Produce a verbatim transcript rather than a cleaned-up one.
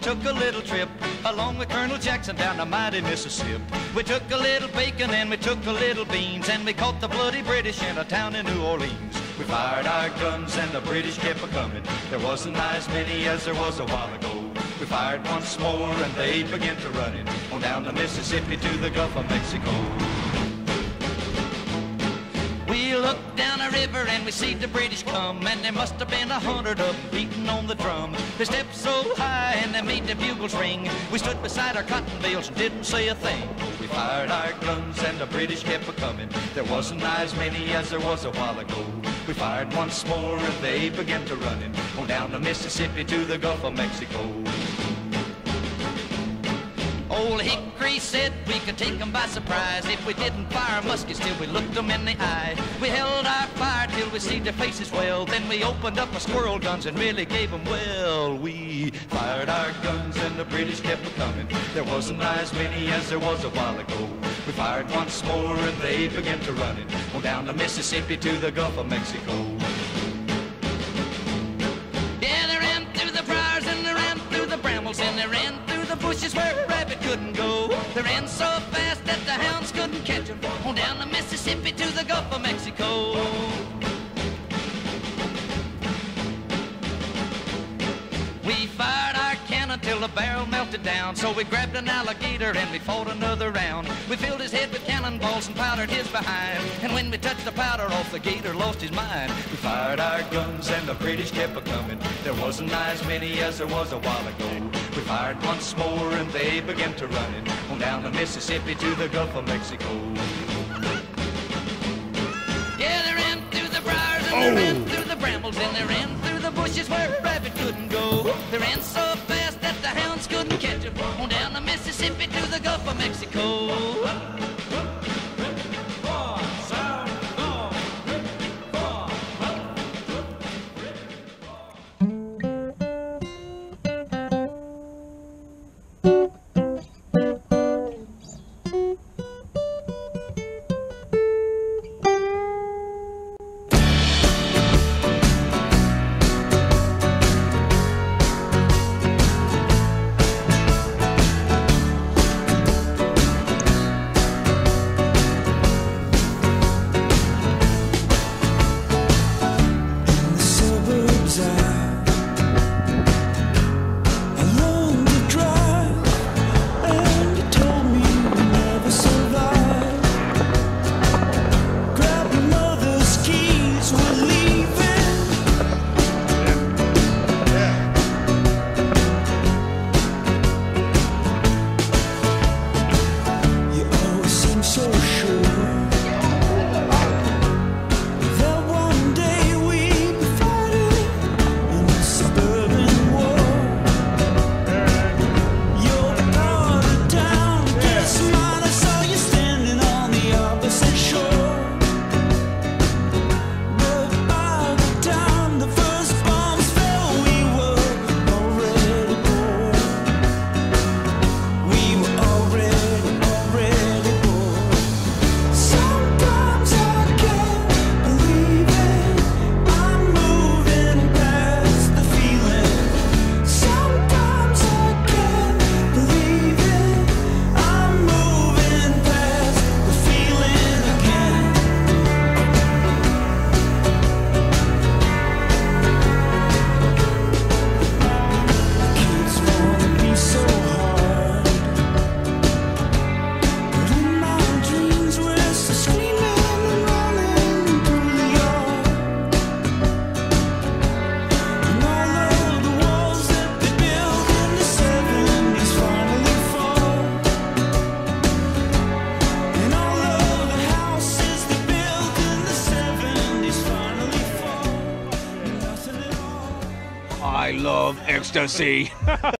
took a little trip along with Colonel Jackson down the mighty Mississippi. We took a little bacon and we took a little beans, and we caught the bloody British in a town in New Orleans. We fired our guns and the British kept a-coming. There wasn't as many as there was a while ago. We fired once more and they began to running on down the Mississippi to the Gulf of Mexico. We looked down a river and we see the British come, and there must have been a hundred of them beating on the drum. They stepped so high and they made the bugles ring. We stood beside our cotton bales and didn't say a thing. We fired our guns and the British kept a-coming. There wasn't as many as there was a while ago. We fired once more and they began to running on down the Mississippi to the Gulf of Mexico. Old Hickory said we could take them by surprise if we didn't fire muskets till we looked them in the eye. We held our fire till we see their faces well, then we opened up our squirrel guns and really gave them well. We fired our guns and the British kept a-coming. There wasn't as many as there was a while ago. We fired once more and they began to running on down the Mississippi to the Gulf of Mexico. Yeah, they ran through the briars and they ran through the brambles and they ran through the bushes where a rabbit couldn't go. They ran so fast that the hounds couldn't catch them on down the Mississippi to the Gulf of Mexico. We fired our cannon till the barrel melted down, so we grabbed an alligator and we fought another round. We filled his head with cannonballs and powdered his behind, and when we touched the powder off, the gator lost his mind. We fired our guns and the British kept a-coming. There wasn't as many as there was a while ago. We fired once more and they began to running on down the Mississippi to the Gulf of Mexico. Yeah, they ran through the briars and they ran through the brambles and they ran through the bushes where a rabbit couldn't go. They ran so fast that the hounds couldn't catch them on down the Mississippi to the Gulf of Mexico. I love ecstasy.